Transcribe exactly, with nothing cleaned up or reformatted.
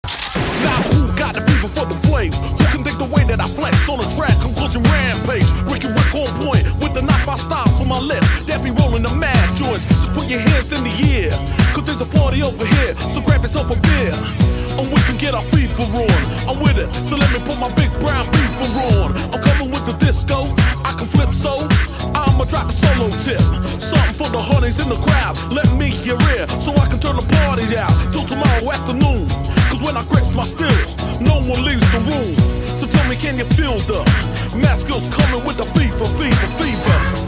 Now who got the fever for the flame? Who can think the way that I flex on a track? Conclusion rampage. Ricky Rick on point with the knife I style for my lip. That be rolling the mad joints. Just put your hands in the air, cause there's a party over here. So grab yourself a beer, and we can get our fever on. I'm with it, so let me put my big brown beaver on. I'm coming with the disco, I can flip so I'ma drop a solo tip. Something for the honeys in the crowd. Let me your ear, so I can turn the party out till tomorrow afternoon. Cause when I grips my stills, no one leaves the room. So tell me, can you feel the mask skills coming with the fever, fever, fever?